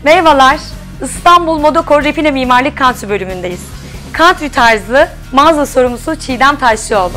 Merhabalar, İstanbul Modokor Repine Mimarlık Country bölümündeyiz. Country tarzı mağaza sorumlusu Çiğdem Taşçıoğlu.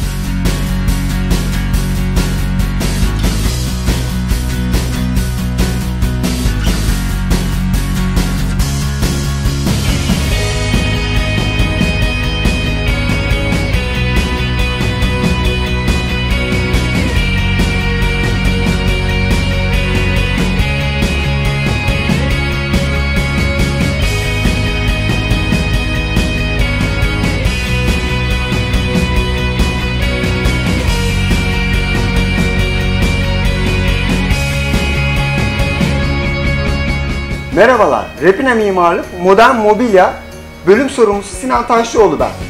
Merhabalar, Repine Mimarlık Modern Mobilya bölüm sorumlusu Sinan Taşçıoğlu ben.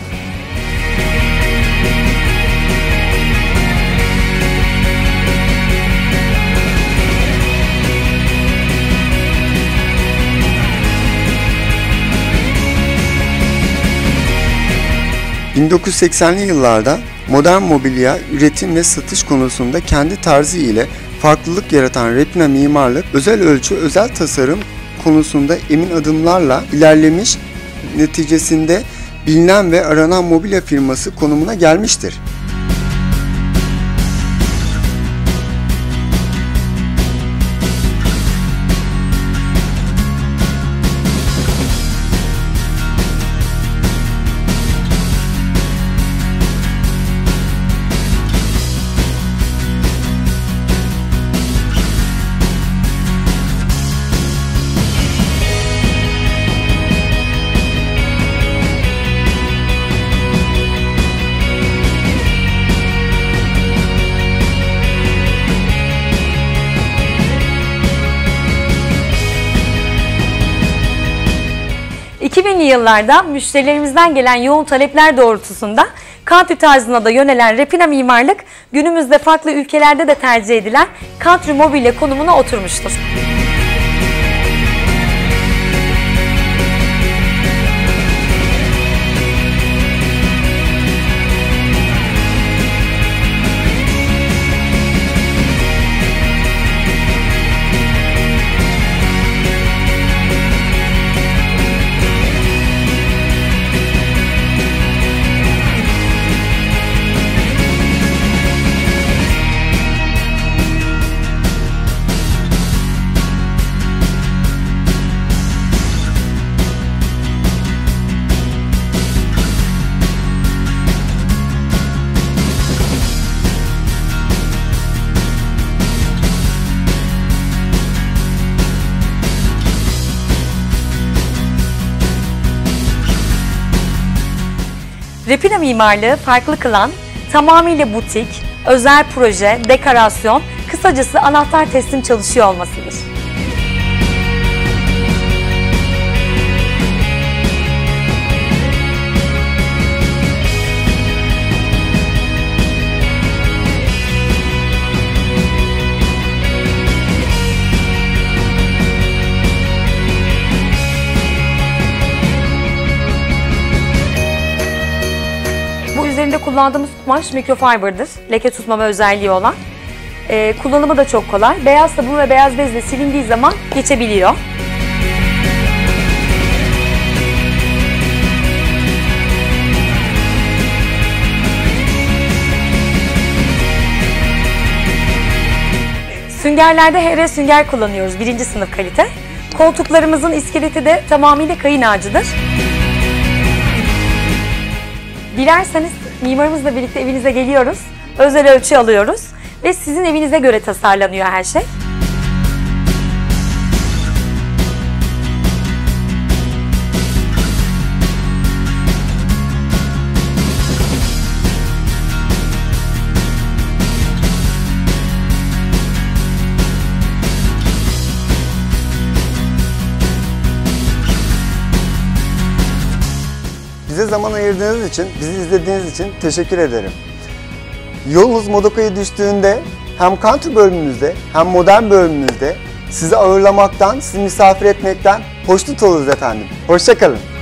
...1980'li yıllarda modern mobilya üretim ve satış konusunda kendi tarzı ile farklılık yaratan Repine Mimarlık, özel ölçü, özel tasarım konusunda emin adımlarla ilerlemiş, neticesinde bilinen ve aranan mobilya firması konumuna gelmiştir. ...2000'li yıllarda müşterilerimizden gelen yoğun talepler doğrultusunda country tarzına da yönelen Repine Mimarlık, günümüzde farklı ülkelerde de tercih edilen country mobilya konumuna oturmuştur. Repine Mimarlığı farklı kılan, tamamıyla butik, özel proje, dekorasyon, kısacası anahtar teslim çalışıyor olmasıdır. Üzerinde kullandığımız kumaş mikrofiber'dır. Leke tutmama özelliği olan. Kullanımı da çok kolay. Beyaz sabun ve beyaz bezle silindiği zaman geçebiliyor. Süngerlerde HR sünger kullanıyoruz. 1. sınıf kalite. Koltuklarımızın iskeleti de tamamıyla kayın ağacıdır. Dilerseniz mimarımızla birlikte evinize geliyoruz, özel ölçü alıyoruz ve sizin evinize göre tasarlanıyor her şey. Bize zaman ayırdığınız için, bizi izlediğiniz için teşekkür ederim. Yolunuz Modoka'ya düştüğünde hem country bölümümüzde hem modern bölümümüzde sizi ağırlamaktan, sizi misafir etmekten hoşnut oluruz efendim. Hoşça kalın.